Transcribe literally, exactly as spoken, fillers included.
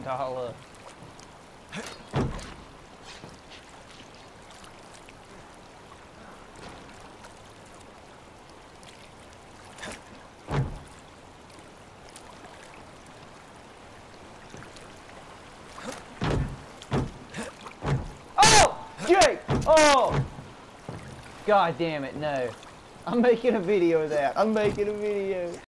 Holla. Oh! Jake! Oh! God damn it, no. I'm making a video of that. I'm making a video.